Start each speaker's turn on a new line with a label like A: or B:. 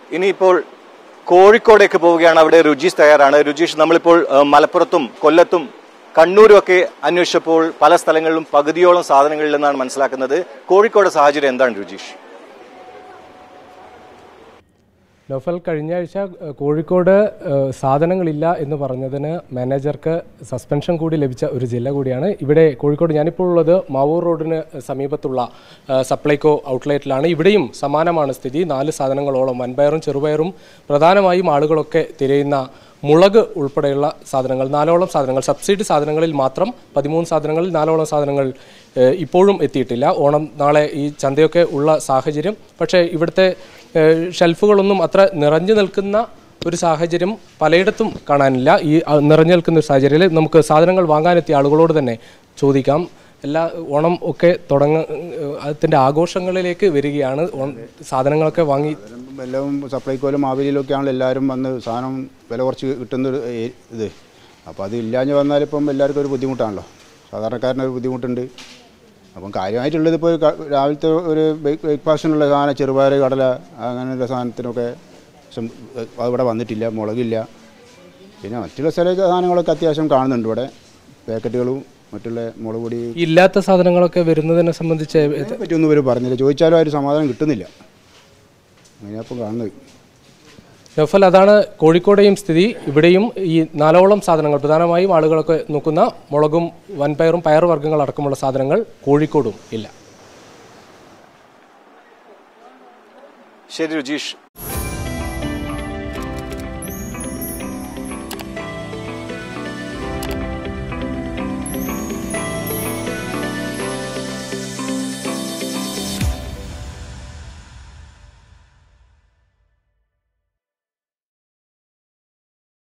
A: ഇനിയിപ്പോൾ കോഴിക്കോടേക്ക് പോവുകയാണ്. അവിടെ രുചീഷ് തയ്യാറാണ്. രുചീഷ്, നമ്മളിപ്പോൾ മലപ്പുറത്തും കൊല്ലത്തും കണ്ണൂരും ഒക്കെ അന്വേഷിച്ചപ്പോൾ പല സ്ഥലങ്ങളിലും പകുതിയോളം സാധനങ്ങളിൽ നിന്നാണ് മനസ്സിലാക്കുന്നത്. കോഴിക്കോട് സാഹചര്യം എന്താണ് രുചീഷ്?
B: നൗഫൽ, കഴിഞ്ഞ ആഴ്ച കോഴിക്കോട് സാധനങ്ങളില്ല എന്ന് പറഞ്ഞതിന് മാനേജർക്ക് സസ്പെൻഷൻ കൂടി ലഭിച്ച ഒരു ജില്ല കൂടിയാണ് ഇവിടെ കോഴിക്കോട്. ഞാനിപ്പോൾ ഉള്ളത് മാവൂർ റോഡിന് സമീപത്തുള്ള സപ്ലൈകോ ഔട്ട്ലെറ്റിലാണ്. ഇവിടെയും സമാനമാണ് സ്ഥിതി. 4 സാധനങ്ങളോളം, വൻപയറും ചെറുപയറും പ്രധാനമായും ആളുകളൊക്കെ തിരയുന്ന മുളക് ഉൾപ്പെടെയുള്ള സാധനങ്ങൾ, 4ഓളം സാധനങ്ങൾ, സബ്സിഡി സാധനങ്ങളിൽ മാത്രം 13 സാധനങ്ങളിൽ 4ഓളം സാധനങ്ങൾ ഇപ്പോഴും എത്തിയിട്ടില്ല. ഓണം നാളെ ഈ ചന്തയൊക്കെ ഉള്ള സാഹചര്യം. പക്ഷേ ഇവിടുത്തെ ഷെൽഫുകളൊന്നും അത്ര നിറഞ്ഞു നിൽക്കുന്ന ഒരു സാഹചര്യം പലയിടത്തും കാണാനില്ല. ഈ നിറഞ്ഞു നിൽക്കുന്ന ഒരു സാഹചര്യത്തിൽ നമുക്ക് സാധനങ്ങൾ വാങ്ങാനെത്തിയ ആളുകളോട് തന്നെ ചോദിക്കാം. എല്ലാ ഓണം ഒക്കെ അതിൻ്റെ ആഘോഷങ്ങളിലേക്ക് വരികയാണ്. സാധനങ്ങളൊക്കെ വാങ്ങി
C: എല്ലാം സപ്ലൈക്കോയിലും മാവേലിയിലൊക്കെയാണല്ലോ എല്ലാവരും വന്ന് സാധനം വില കുറച്ച് കിട്ടുന്ന ഇത്. അപ്പോൾ അത് ഇല്ലാഞ്ഞ് വന്നാലിപ്പം എല്ലാവർക്കും ഒരു ബുദ്ധിമുട്ടാണല്ലോ, സാധാരണക്കാരനൊരു ബുദ്ധിമുട്ടുണ്ട്. അപ്പം കാര്യമായിട്ടുള്ളത് ഇപ്പോൾ രാവിലത്തെ ഒരു ബ്രേക്ക്ഫാസ്റ്റിനുള്ള സാധനം, ചെറുപയർ, കടല, അങ്ങനെയുള്ള സാധനത്തിനൊക്കെ ഇവിടെ വന്നിട്ടില്ല. മുളകില്ല. പിന്നെ മറ്റുള്ള ചില സാധനങ്ങളൊക്കെ അത്യാവശ്യം കാണുന്നുണ്ട് ഇവിടെ, പാക്കറ്റുകളും മറ്റുള്ള മുളക് പൊടി.
B: ഇല്ലാത്ത സാധനങ്ങളൊക്കെ വരുന്നതിനെ സംബന്ധിച്ച്
C: പറ്റിയൊന്നും ഇവർ പറഞ്ഞില്ല. ചോദിച്ചാലും ആ ഒരു സമാധാനം കിട്ടുന്നില്ല. അങ്ങനെയപ്പം കാണുന്നത്.
B: നൗഫൽ, അതാണ് കോഴിക്കോടെയും സ്ഥിതി. ഇവിടെയും ഈ 4ഓളം സാധനങ്ങൾ, പ്രധാനമായും ആളുകളൊക്കെ നോക്കുന്ന മുളകും വൻപയറും പയറുവർഗ്ഗങ്ങൾ അടക്കമുള്ള സാധനങ്ങൾ കോഴിക്കോടും ഇല്ല.
A: ശരി രുചീഷ്.